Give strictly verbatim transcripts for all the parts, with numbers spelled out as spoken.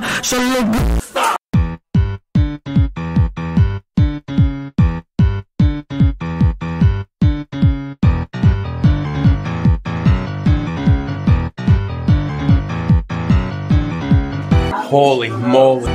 so look. Stop. Holy moly.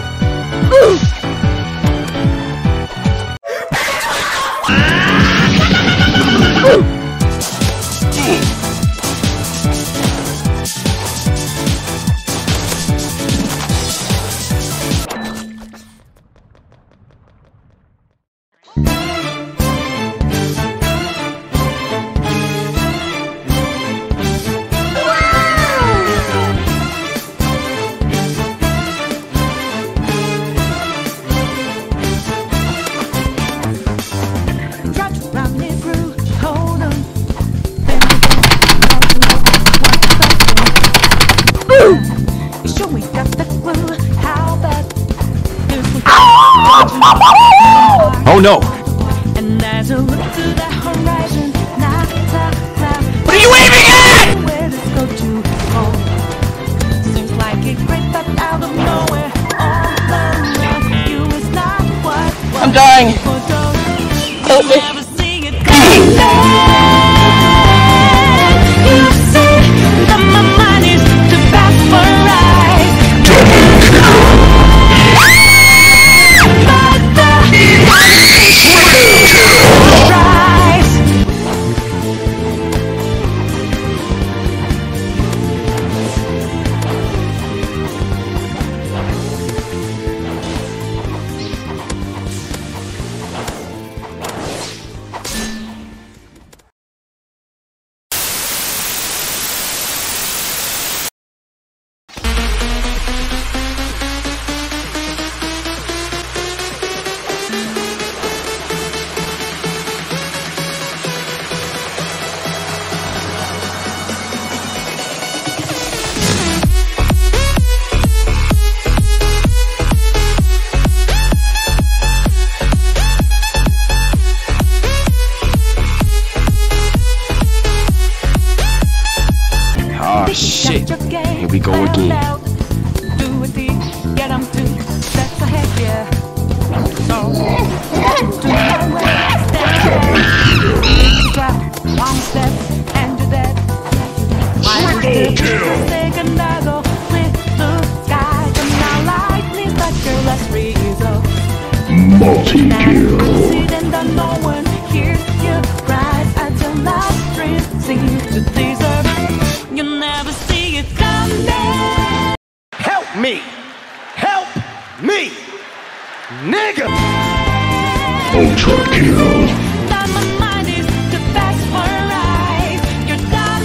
Oh no! And as I look to the horizon, now, what are you aiming at? where does go to home? Seems like a great but out of nowhere. All around you is not what I'm dying. Help me. Never see it coming back. You say that my mind is too fast for a ride. Oh shit, here we go again. Do it deep, get them to steps ahead, yeah. So, to my way, step ahead. One step, and do that. One step, second I go with the sky. And now lightning like your last result. Multi-kill. Sit and then no one hears your cries until last dreams seem to deserve. You never see it coming. Help me! Help me! Nigga! Ultra kill. But my mind is too fast for a ride. You're done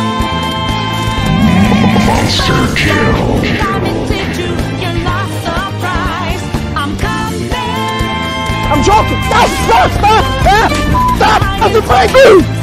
now. Monster kill. Come and teach you, you're not surprised. I'm coming. I'm joking. Stop! Stop! Stop! Stop! Stop! I'm afraid.